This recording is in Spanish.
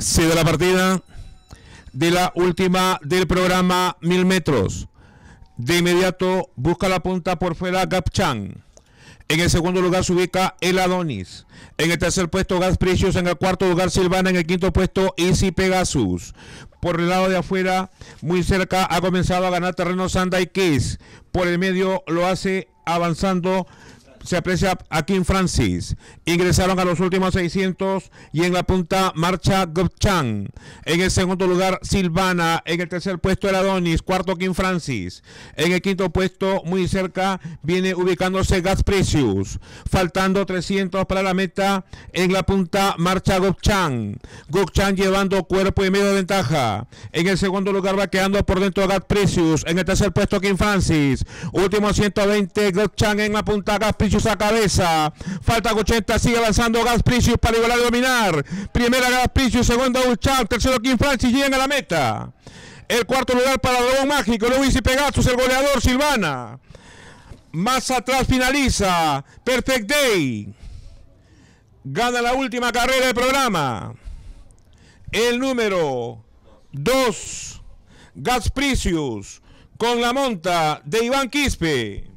de la partida de la última del programa 1000 metros. De inmediato busca la punta por fuera Gapchan. En el segundo lugar se ubica El Adonis. En el tercer puesto Gas Precious. En el cuarto lugar Silvana. En el quinto puesto Easy Pegasus. Por el lado de afuera, muy cerca, ha comenzado a ganar terreno Sunday Kiss. Por el medio lo hace avanzando. Se aprecia a King Francis. Ingresaron a los últimos 600 y en la punta marcha Gopchan. En el segundo lugar Silvana. En el tercer puesto El Adonis. Cuarto King Francis. En el quinto puesto muy cerca viene ubicándose Gas Precious. Faltando 300 para la meta. En la punta marcha Gopchan. Gopchan llevando cuerpo y medio de ventaja. En el segundo lugar va quedando por dentro Gas Precious. En el tercer puesto King Francis. Último 120 Gopchan en la punta Gas Precious a cabeza, falta 80, sigue avanzando Gas Precious para igualar y dominar. Primera Gas Precious, segunda Gopchan, tercero King Francis, llegan a la meta. El cuarto lugar para Dragón Mágico, luego Easy Pegasus, el goleador Silvana. Más atrás finaliza Perfect Day. Gana la última carrera del programa. El número 2, Gas Precious, con la monta de Iván Quispe.